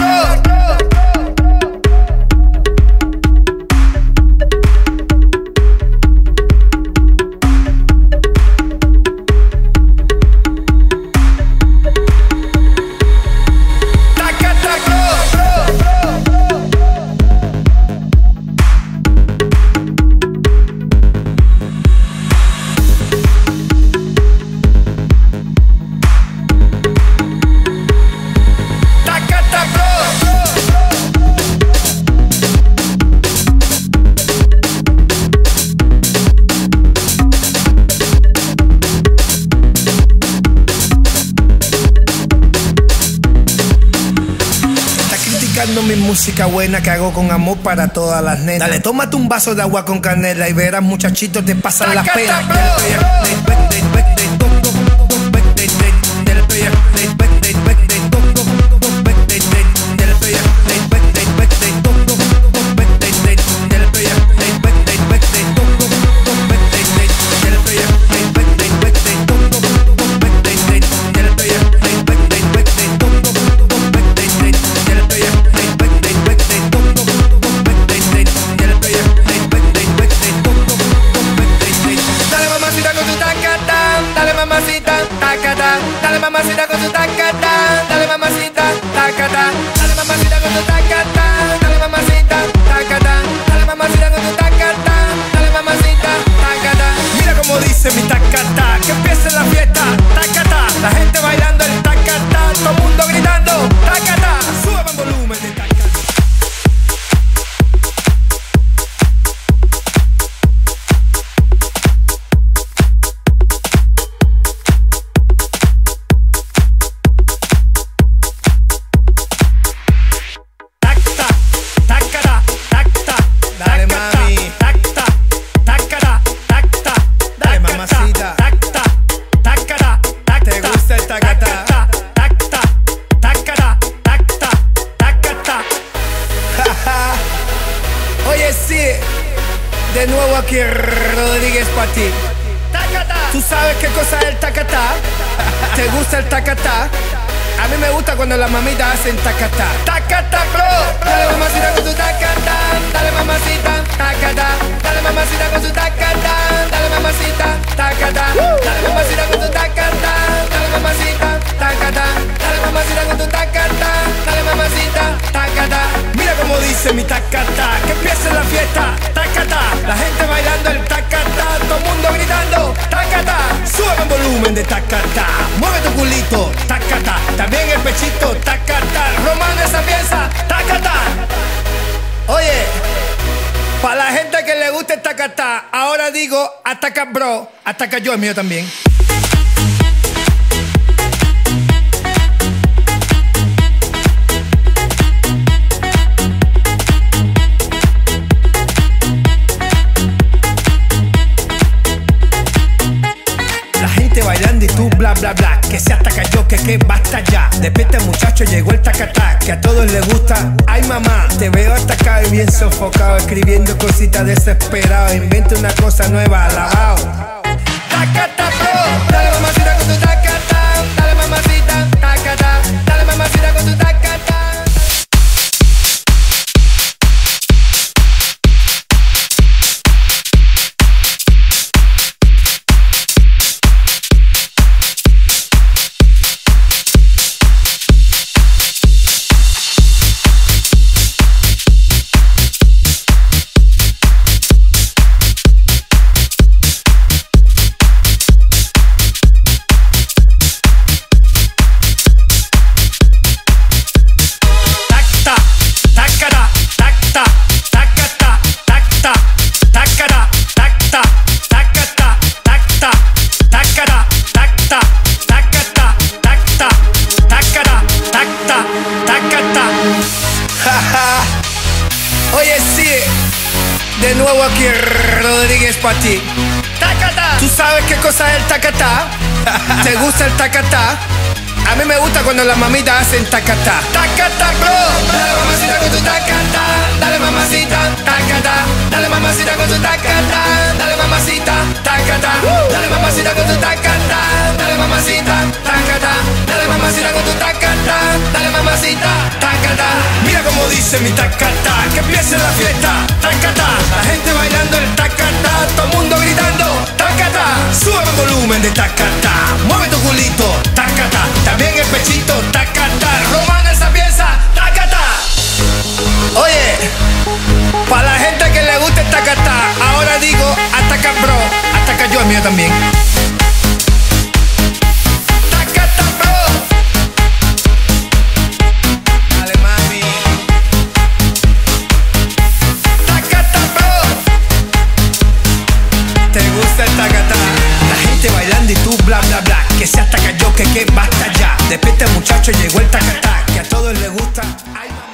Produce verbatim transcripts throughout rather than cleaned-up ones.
Mi música buena que hago con amor para todas las nenas. Dale, tómate un vaso de agua con canela y verás, muchachitos, te pasan las penas. Dale mamacita con su tacata, dale mamacita, tacata, dale mamacita con su tacata, dale mamacita, tacata, dale mamacita con su tacata, dale mamacita, tacata. Mira como dice mi tacata, que empiece la fiesta, tacata, la gente bailando el tacata, todo el mundo gritando, tacata, sube el volumen de tacata. Oye, sí, de nuevo aquí Rodríguez para ti. ¿Tú sabes qué cosa es el tacatá? ¿Te gusta el tacatá? A mí me gusta cuando las mamitas hacen tacatá. Tacatá, bro. Dale mamacita con su tacatá, dale mamacita, tacatá, dale mamacita con su tacatá, dale mamacita, tacatá, dale mamacita con su tacatá, dale mamacita, tacatá, dale mamacita con tu tacatá, dale mamacita, tacatá. Mira como dice mi tacata, que empiece la fiesta, tacata, la gente bailando el tacata, todo el mundo gritando, tacata, sube el volumen de tacata, mueve tu culito, tacata, también el pechito, tacata, romano esa pieza, tacata. Oye, para la gente que le gusta el tacatá, ahora digo ataca bro, ataca yo, el mío también. Bailando y tú bla bla bla, que se ataca yo, que que basta ya. Despierta muchacho, llegó el tacatá, que a todos les gusta. Ay mamá, te veo atacado y bien sofocado, escribiendo cositas desesperado. Inventa una cosa nueva, alabao. Tacata bro, dale mamacita con tu tacata, dale mamacita, tacata, dale mamacita con tu tacata. Oye, sí, de nuevo aquí Rodríguez para ti. ¡Tacatá! ¿Tú sabes qué cosa es el tacatá? ¿Te gusta el tacatá? A mí me gusta cuando las mamitas hacen tacatá. ¡Tacatá, bro! Dale mamacita con tu tacatá, dale mamacita, tacatá, dale mamacita con tu tacatá, dale mamacita, tacatá, dale mamacita con tu tacatá, dale mamacita, tacatá, dale mamacita con tu tacatá, dale mamacita. tacata. Mira como dice mi tacata, que empiece la fiesta, tacata. La gente bailando el tacata, todo el mundo gritando, tacata. Sube el volumen de tacata, mueve tu culito, tacata. También el pechito, tacata. Romana esa pieza, tacata. Oye, para la gente que le gusta el tacata, ahora digo, ataca bro, ataca yo, el mío también. Bailando y tú bla bla bla, que se ataca yo, que que basta ya. Despierta muchacho, llegó el tacatá, que a todos les gusta. Ay, mamá.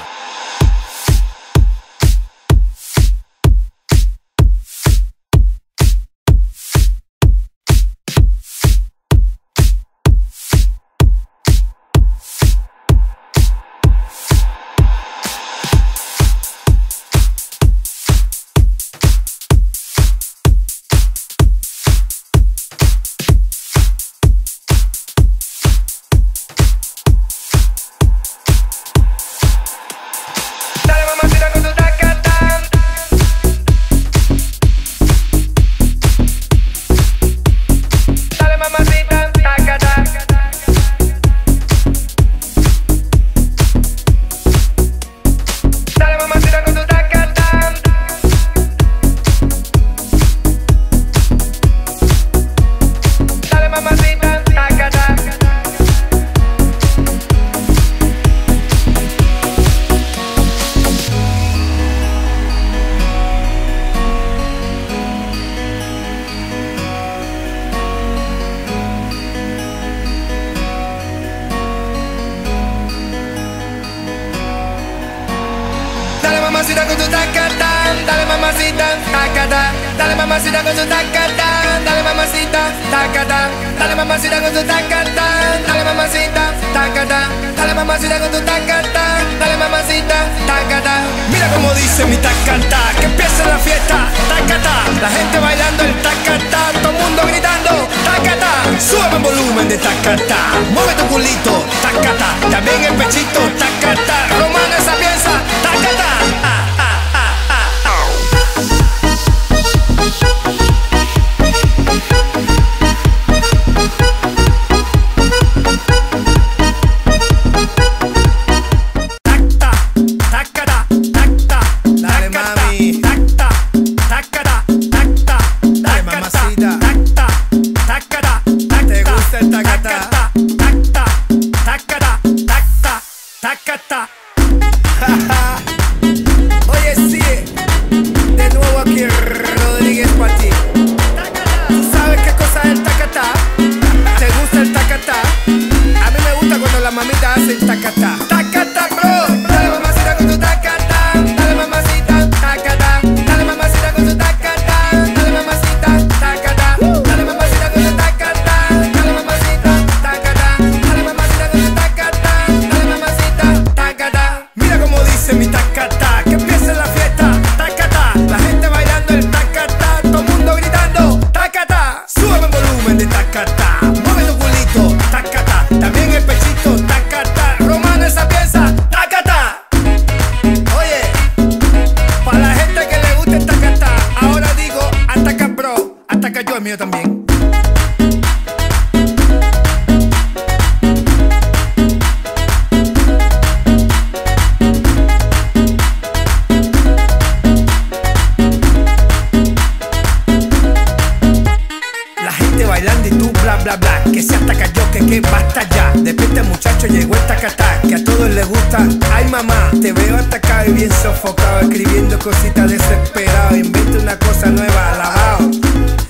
Mamacita con tu tacatán, dale mamacita, tacatá. Dale mamacita con tu tacatán, dale mamacita, tacatá. Dale mamacita con tu tacatán, dale mamacita, tacatá. Dale mamacita con tu tacatán, dale mamacita, tacatá. Mira como dice mi tacatá, que empiece la fiesta, tacatá. La gente bailando el tacatá, todo el mundo gritando, tacatá. Sube el volumen de tacatá, mueve tu culito, tacatá. También el pechito, tacatá. Romana esa pieza, tacatá. Oye, sí, de nuevo aquí Rodríguez para ti. ¿Tú sabes qué cosa es el tacatá? ¿Te gusta el tacatá? A mí me gusta cuando las mamitas hacen tacatá. Tacatá, bro. Dale mamacita con tu tacatá. Dale mamacita, tacatá. Dale mamacita con tu tacatá. Dale mamacita, tacatá. Dale mamacita con tu tacatá. Dale mamacita, tacatá. Dale mamacita con tu tacatá. Dale mamacita, tacatá. Mira como dice mi tacatá, que empiece la fiesta, tacatá. La gente bailando el tacatá, todo el mundo gritando, tacatá. Sube el volumen de tacatá, mueve tu culito, tacatá. También el pechito, tacatá. Romana esa pieza, tacatá. Oye, para la gente que le gusta el tacatá, ahora digo, ataca bro, ataca yo, el mío también. Bailando y tú bla bla bla, que se ataca yo, que que basta ya. Despierta muchacho, llegó el tacatá, que a todos les gusta. Ay mamá, te veo atacado y bien sofocado, escribiendo cositas desesperado. Inventa una cosa nueva, alabao.